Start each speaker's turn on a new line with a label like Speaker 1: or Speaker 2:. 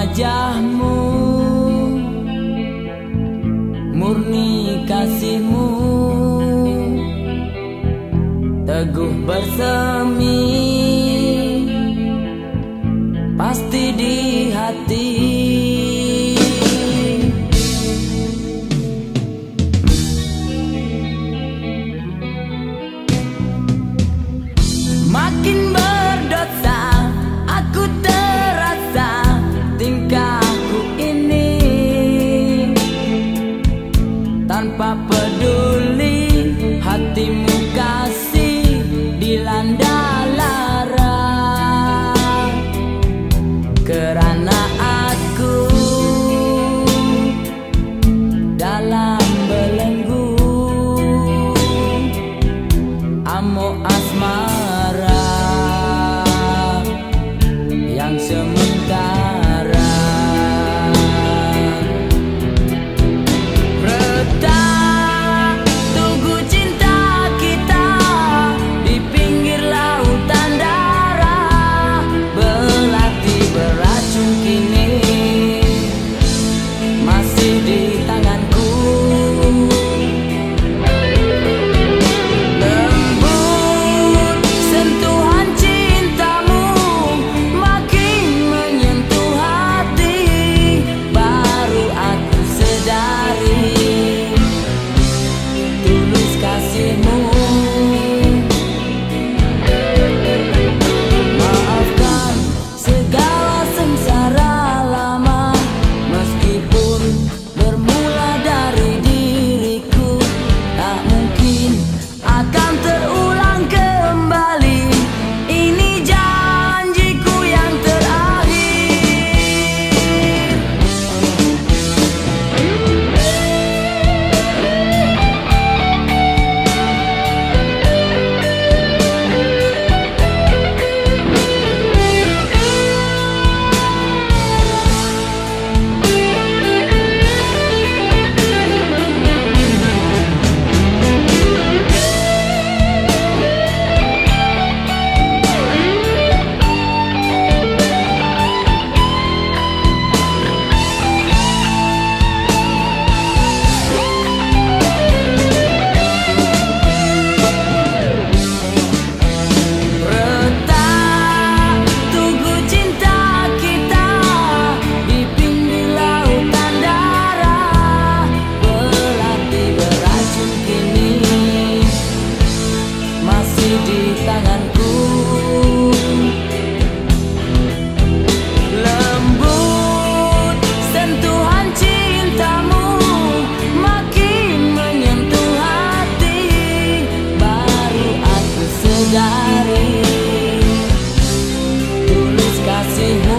Speaker 1: wajahmu, murni kasihmu, teguh bersemi, pasti di hati. Makin berdosa aku terasa tingkahku ini, tanpa peduli hatimu kasih dilanda lara, kerana aku dalam belenggu amuk asmara yang sementara. Retak tugu cinta kita di pinggir lautan darah, belati beracun kini masih di tanganku. Lembut sentuhan cintamu makin menyentuh hati, baru aku sedari tulus kasihmu. Maafkan segala sengsara lama, meskipun bermula dari diriku, tak mungkin akan terulang kembali. Ini janjiku yang terakhir. Retak tugu cinta kita di pinggir lautan darah, belati beracun kini masih di tanganku. Lembut sentuhan cintamu makin menyentuh hati, baru aku sedari tulus kasihmu.